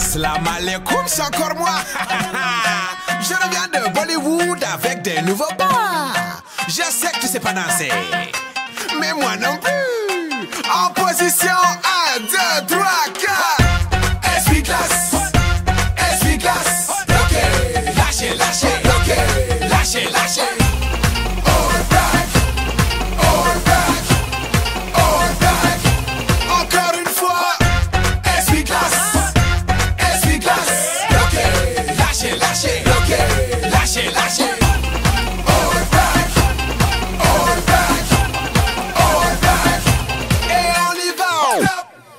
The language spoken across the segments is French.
Assalam alaikum, c'est encore moi. Je reviens de Bollywood avec des nouveaux pas. Je sais que tu sais pas danser, mais moi non plus. En position 1, 2, 3, 4. Essuie-glace, essuie-glace. Bloqué, lâchez, lâchez. Bloqué, lâchez, lâchez. All back, all back, all back. Encore une fois. Essuie-glace, essuie-glace. Bloqué, lâchez, lâchez. Bloqué, lâchez, lâchez. All back, all back, all back. Et on y va.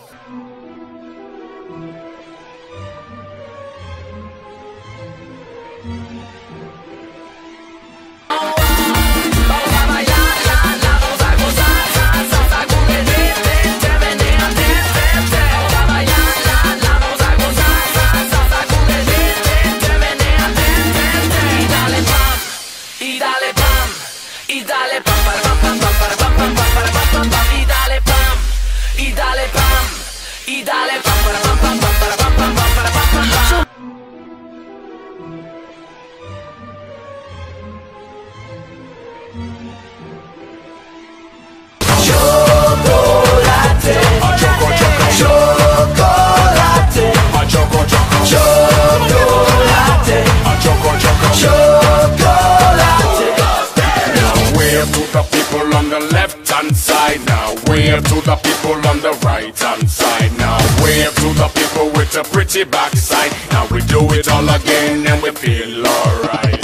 Wave to the people on the right hand side. Now wave to the people with a pretty backside. Now we do it all again and we feel alright.